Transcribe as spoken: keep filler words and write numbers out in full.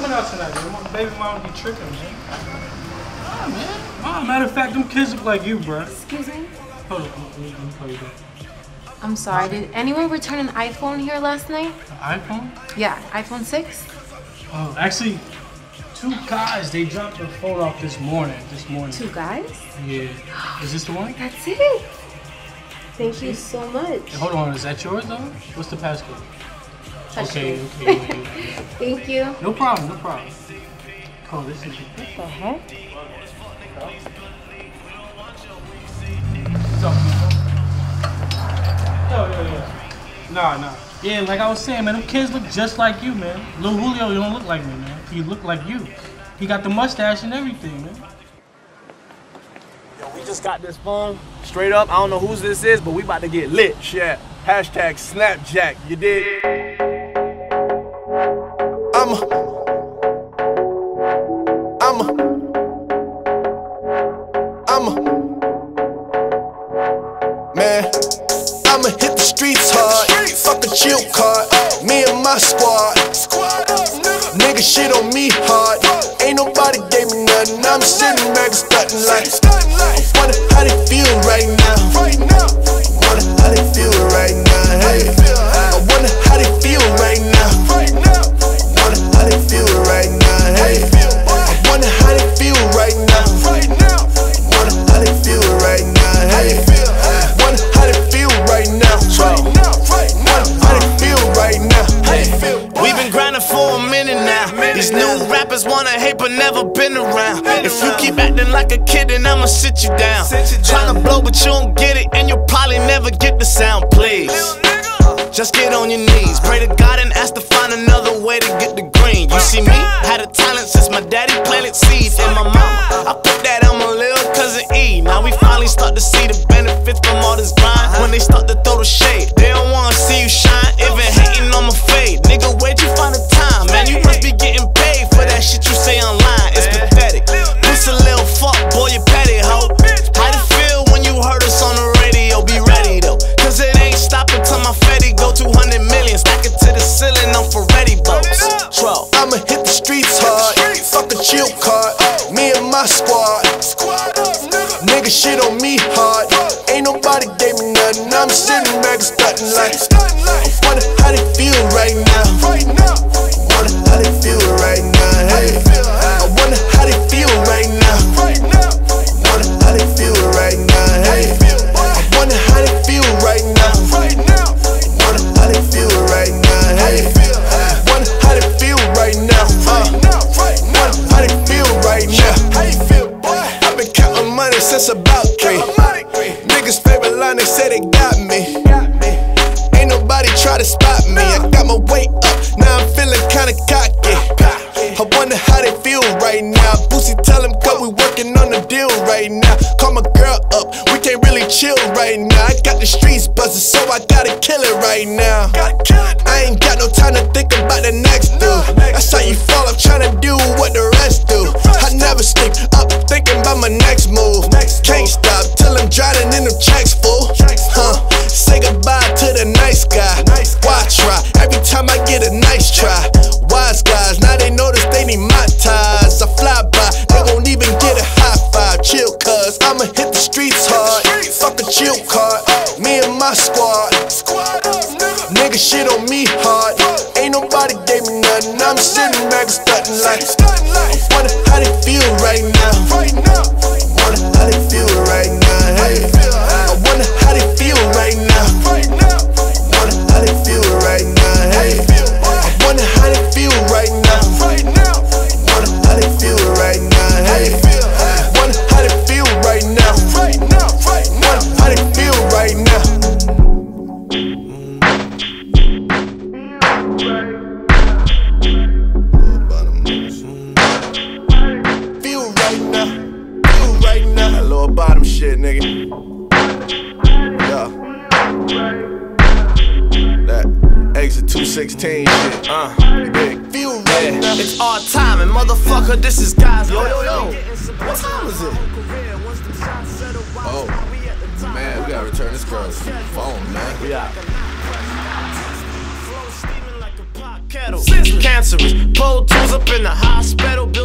coming out tonight, man. My baby mama be tripping, man. Ah, man. Mom, matter of fact, them kids look like you, bro. Excuse me? Hold on, let me, let me call you back. I'm sorry, did anyone return an iPhone here last night? An iPhone? Yeah, iPhone six? Oh, actually, two guys, they dropped their phone off this morning. This morning. Two guys? Yeah. Is this the one? That's it. Thank you so much. Hey, hold on, is that yours though? What's the passcode? Touch okay, me. okay, okay, okay. Thank you. No problem, no problem. Oh, this is What the heck? What's up, man? Yo, yo, yo. Nah, nah. Yeah, like I was saying, man, them kids look just like you, man. Lil Julio, you don't look like me, man. He look like you. He got the mustache and everything, man. Yo, we just got this phone. Straight up, I don't know whose this is, but we about to get lit. Shit. Hashtag Snapjack. You did? I'm a, I'm a, I'm a, man, I'ma hit the streets hard, fuck a chill card, me and my squad, nigga shit on me hard, ain't nobody gave me nothing, I'm sitting back stunting like, I wonder how they feel right now, I wonder how they feel right now, hey, I wonder how they feel right now, wonder how they feel right now, hey. I wonder how they feel right now. Wonder how they feel right now, hey. Wonder how they feel right now. Wonder how they feel right now. We've been grinding for a minute now. These new rappers wanna hate but never been around. If you keep acting like a kid, then I'ma sit you down. Tryna blow but you don't get it, and you'll probably never get the sound, please. Just get on your knees, pray to God and ask to find another way to get the green. You see me, had a talent since my daddy planted seeds in my mama. I put that on my little cousin E. Now we finally start to see the benefits from all this grind. When they start to throw the shade, they don't wanna see you shine, even hating on my fade. Nigga, where'd you find the time? Man, you must be getting paid for that shit you say online. It's pathetic. Puss a little fuck, boy, you petty hoe. How'd it feel when you heard us on the radio? Be ready though, cause it ain't stopping till my fetty go two hundred million, stack it to the ceiling on Ferretti boats. Tro. I'ma hit the streets hard, fuck a chill card, me and my squad, nigga shit on me hard, ain't nobody gave me nothing, I'm sitting back stunting like, I wonder how they feel right now, wonder how they feel right now, hey, I wonder how they feel right now, wonder how they feel right now, hey, I wonder how they feel right now, wonder how they feel right now, hey, wonder how they feel right now, uh, wonder how they feel right now. I've been counting money since about three. Niggas' favorite line, they say they got me. Ain't nobody try to spot me. I got my weight up, now I'm feeling kinda cocky. I wonder how they feel right now. Boosie tell him cause we working on the deal right now. Call my girl up, we can't really chill right now. I got the streets buzzing, so I gotta kill it right now. I ain't got no time to think about the next dude. That's how you fall up trying to do what the rest do. I never sleep up thinking about my next move. Can't stop till I'm drowning in them checks, fool. Huh? Say goodbye to the nice guy. Why try? Every time I get a nice try. Wise guys, now they notice they need my ties. I fly by, they won't even get a high five. Chill, cuz I'ma hit the streets hard. Fuck a chill card, me and my squad. Nigga shit on me hard, ain't nobody gave me nothing, I'm sitting back stunting like, I wonder how they feel right now, wonder how they feel right now, hey, I wonder how they feel right now, wonder how they feel right now, hey, I wonder how they feel right now, wonder how they feel right now, hey, wonder how they feel right now, wonder how they feel right now. Feel right now, feel right now. That lower bottom shit, nigga. Yeah. That exit two sixteen shit. Uh, big. Feel right Yeah, now. it's our time, and motherfucker, this is guys. Yo, yo, yo. What time is it? Oh, man, we gotta return this girl's phone, man. We out. Cancerous, pulled to up in the hospital.